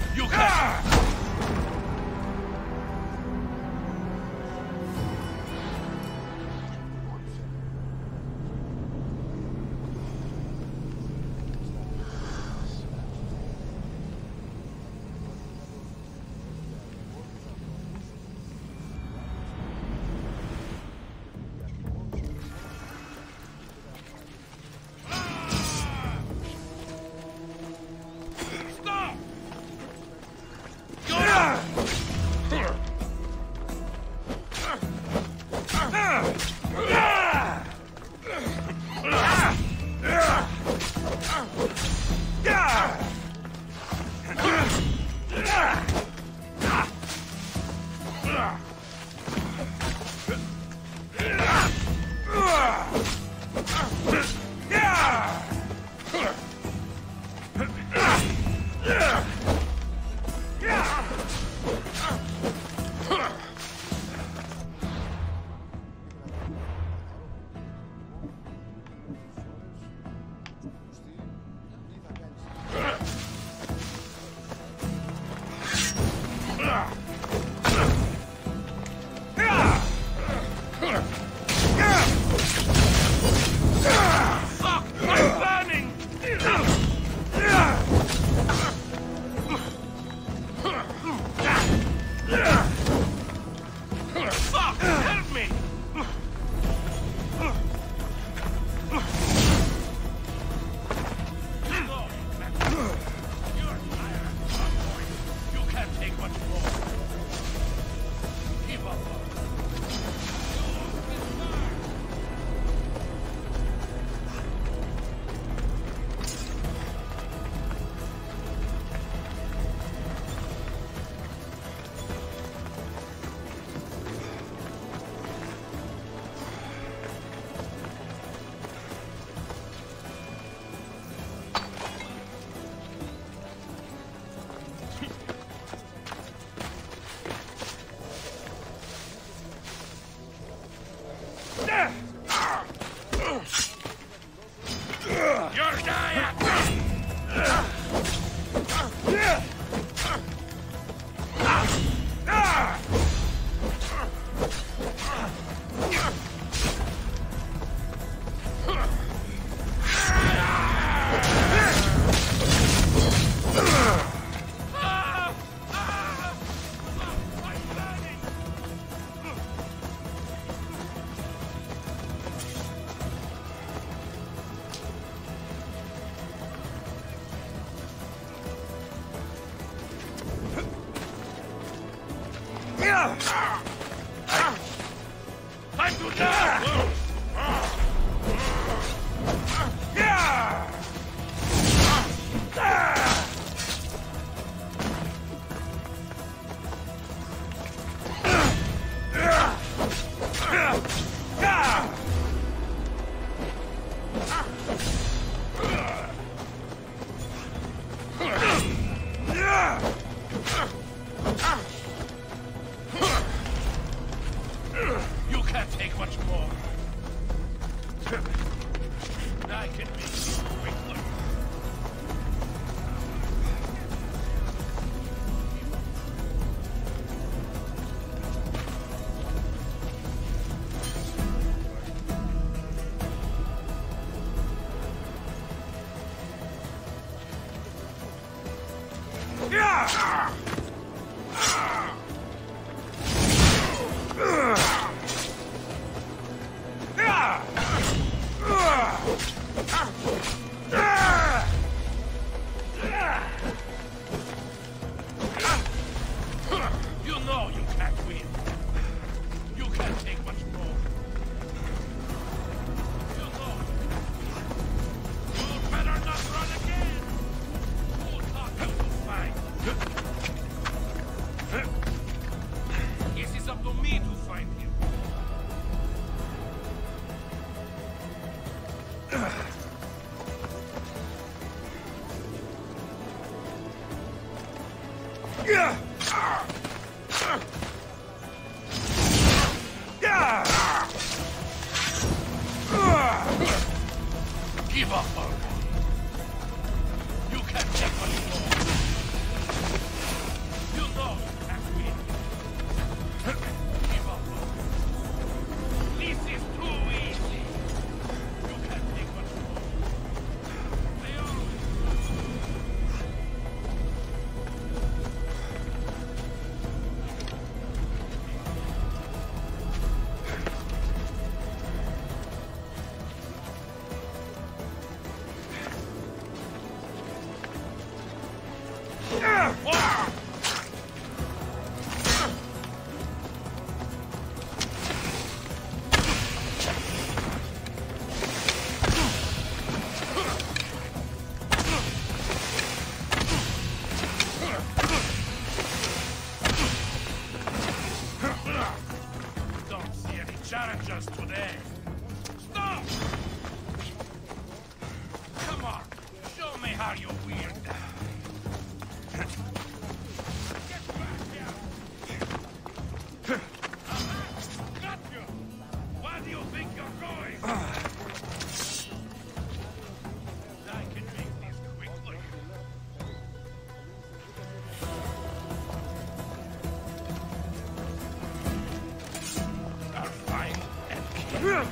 You can't. Time to die! You can't take much more. I can be quickly. You know you can't win. You can't take much more. You know. You better not run again. Who taught you to fight? This is up to me to find him. Give up, Gorgon. You can't take much more. Don't see any challengers today. Stop! Come on, show me how you wield. Get back here! Got you! Where do you think you're going? I can make this quickly. I'll find and kill.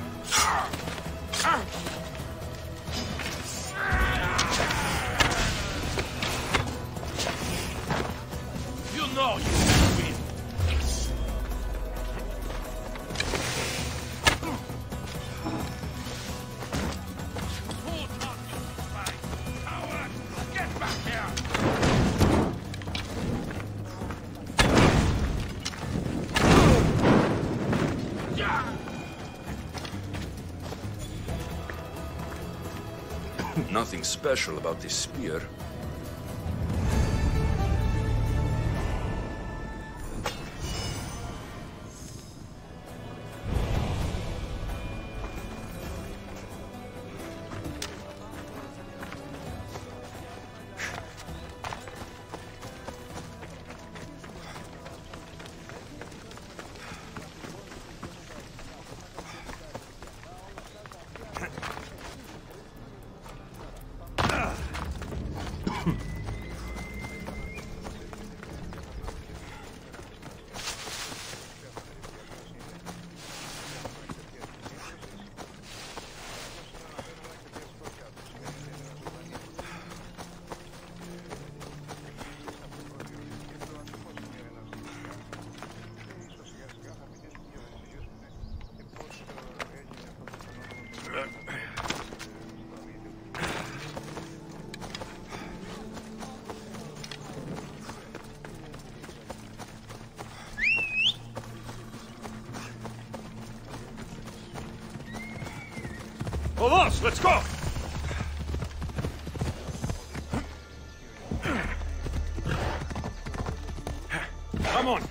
You know you can win. Who taught you to fight? Coward! Get back here! Nothing special about this spear. Vamos, let's go! Come on!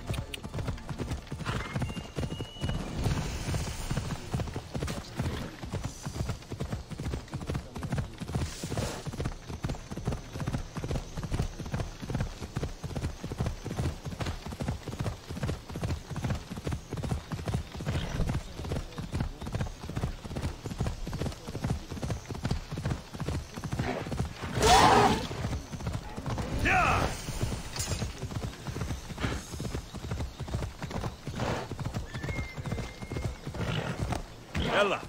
Ella!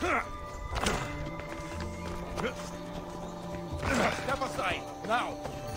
Step aside, now!